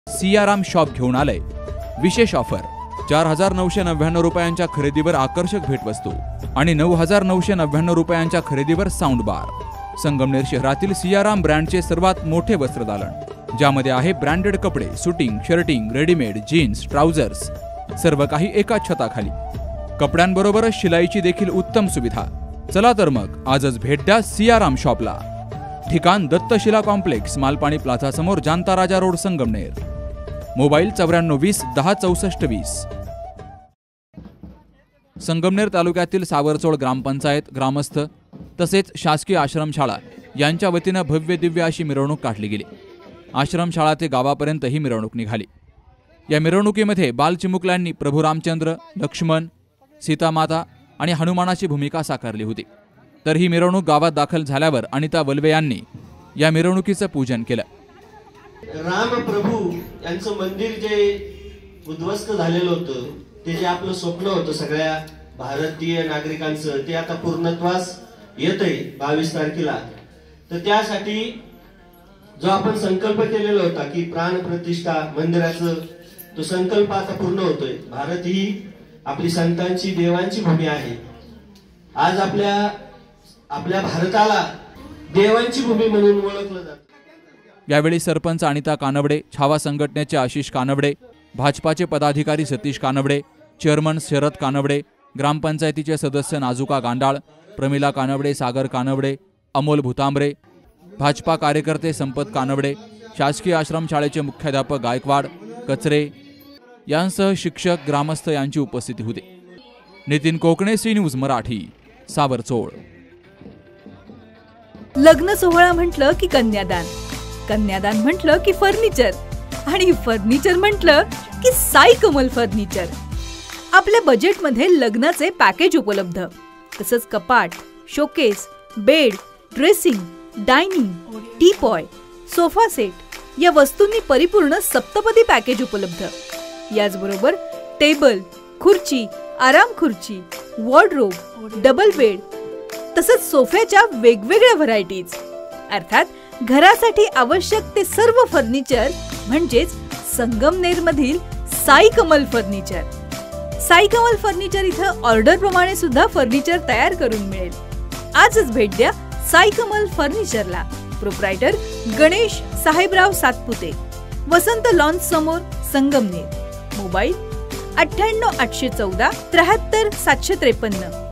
Siyaram shop घेऊन आलंय विशेष ऑफर। 4,999 रुपयांच्या खरेदीवर आकर्षक भेटवस्तू आणि 9,999 रुपयांच्या खरेदीवर साऊंड बार। संगमनेर शहरातील सियाराम ब्रँडचे सर्वात मोठे वस्त्रदालन, ज्यामध्ये आहे ब्रँडेड कपडे, suiting, shirting, readymade, jeans, trousers, सर्व काही एकाच छताखाली। कपड्यांबरोबरच शिलाईची देखील उत्तम सुविधा। चला तर मग आजच भेट द्या सियाराम शॉपला। ठिकाण दत्तशिला कॉम्प्लेक्स, मालपाणी प्लाझा समोर, जानता राजा रोड, संगमनेर। मोबाईल 9420 10 64 20। संगमनेर तालुक्यातील सावरचोळ ग्रामपंचायत, ग्रामस्थ तसेच शासकीय आश्रमशाळा यांच्या वतीने भव्य दिव्य अशी मिरवणूक काढली गेली। आश्रमशाळा ते गावापर्यंत ही मिरवणूक निघाली। या मिरवणुकीमध्ये बालचिमुकल्यांनी प्रभू रामचंद्र, लक्ष्मण, सीतामाता आणि हनुमानाची भूमिका साकारली होती। तर ही मिरवणूक गावात दाखल झाल्यावर अनिता वल्वे यांनी या मिरवणुकीचं पूजन केलं। राम प्रभू यांचं मंदिर जे उद्ध्वस्त झालेलं होतं, ते जे आपलं स्वप्न होतं सगळ्या भारतीय नागरिकांचं, ते आता पूर्णत्वास येतंय 22 तारखेला। तर त्यासाठी जो आपण संकल्प केलेला होता की प्राण प्रतिष्ठा मंदिराचं, तो संकल्प आता पूर्ण होतोय। भारत ही आपली संतांची, देवांची भूमी आहे। आज आपल्या भारताला देवांची भूमी म्हणून ओळखलं जातं। यावेळी सरपंच अनिता कानवडे, छावा संघटनेचे आशिष कानवडे, भाजपाचे पदाधिकारी सतीश कानवडे, चेअरमन शरद कानवडे, ग्रामपंचायतीचे सदस्य नाजुका गांडाळ, प्रमिला कानवडे, सागर कानवडे, अमोल भुतांबरे, भाजपा कार्यकर्ते संपत कानवडे, शासकीय आश्रमशाळेचे मुख्याध्यापक गायकवाड, कचरे यांसह शिक्षक, ग्रामस्थ यांची उपस्थिती होती। नितीन कोकणे, सी न्यूज मराठी, सावरचोळ। लग्न सोहळा म्हटलं की कन्यादान, कन्यादान म्हटलं की फर्निचर, आणि फर्निचर म्हटलं की साई कमल फर्निचर। आपल्या बजेटमध्ये लग्नाचे पॅकेज उपलब्ध, तसंच कपाट, showcase, bed, dressing, dining, teapoy, sofa set या वस्तूंनी परिपूर्ण सप्तपदी पॅकेज उपलब्ध। याचबरोबर टेबल, खुर्ची, आराम खुर्ची, वॉर्डरोब, डबल बेड तसंच सोफ्याच्या वेगवेगळ्या व्हरायटीज, अर्थात घरासाठी आवश्यक ते सर्व फर्निचर म्हणजेच संगमनेरमधील साई कमल फर्निचर। साई कमल फर्निचर इथं ऑर्डर प्रमाणे सुद्धा फर्निचर तयार करून मिळेल। आजच भेट द्या साई कमल फर्निचरला। प्रोप्रायटर गणेश साहेबराव सातपुते, वसंत लॉन्स समोर, संगमनेर। मोबाईल 98 814 73 753।